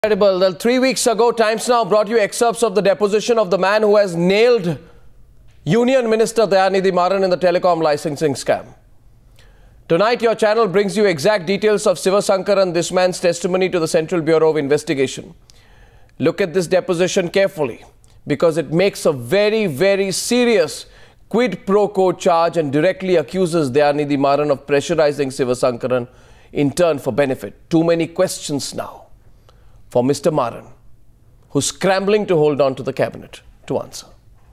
Incredible. Well, 3 weeks ago, Times Now brought you excerpts of the deposition of the man who has nailed Union Minister Dayanidhi Maran in the telecom licensing scam. Tonight, your channel brings you exact details of Sivasankaran, this man's testimony to the Central Bureau of Investigation. Look at this deposition carefully because it makes a very, very serious quid pro quo charge and directly accuses Dayanidhi Maran of pressurizing Sivasankaran in turn for benefit. Too many questions now for Mr. Maran, who's scrambling to hold on to the cabinet to answer.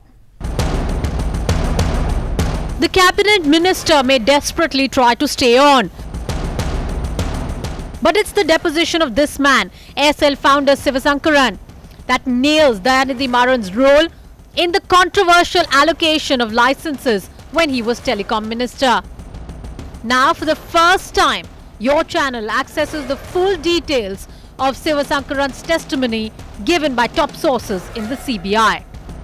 The cabinet minister may desperately try to stay on. But it's the deposition of this man, Aircel founder Sivasankaran, that nails Dayanidhi Maran's role in the controversial allocation of licenses when he was telecom minister. Now, for the first time, your channel accesses the full details of Sivasankaran's testimony given by top sources in the CBI.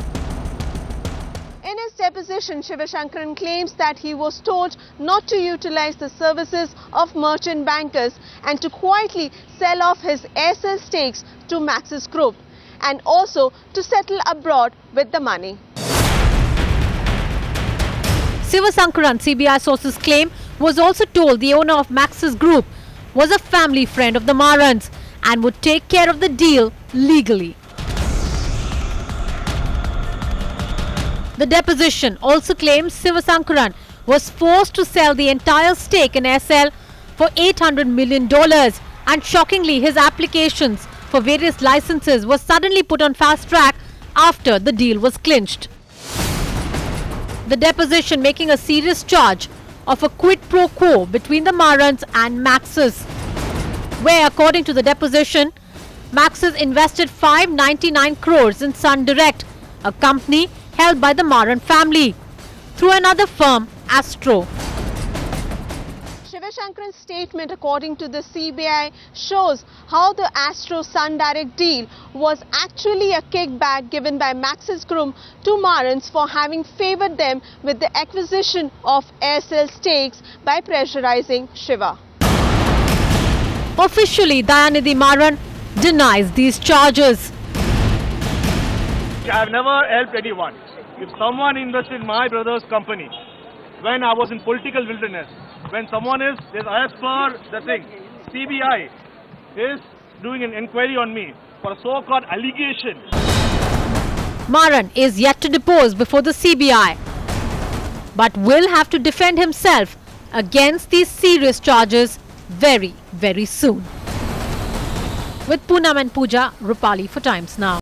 In his deposition, Sivasankaran claims that he was told not to utilize the services of merchant bankers and to quietly sell off his Aircel stakes to Maxis Group and also to settle abroad with the money. Sivasankaran, CBI sources claim, was also told the owner of Maxis Group was a family friend of the Marans and would take care of the deal legally. The deposition also claims Sivasankaran was forced to sell the entire stake in Aircel for $800 million, and shockingly his applications for various licenses were suddenly put on fast track after the deal was clinched. The deposition making a serious charge of a quid pro quo between the Marans and Maxis, where, according to the deposition, Maxis invested 599 crores in Sun Direct, a company held by the Maran family, through another firm, Astro. Sivasankaran's statement, according to the CBI, shows how the Astro Sun Direct deal was actually a kickback given by Maxis Group to Marans for having favored them with the acquisition of Aircel stakes by pressurizing Shiva. Officially, Dayanidhi Maran denies these charges. I have never helped anyone. If someone invested in my brother's company when I was in political wilderness, when someone is, as per the thing, CBI is doing an inquiry on me for a so-called allegation. Maran is yet to depose before the CBI, but will have to defend himself against these serious charges very, very soon. With Poonam and Pooja, Rupali for Times Now.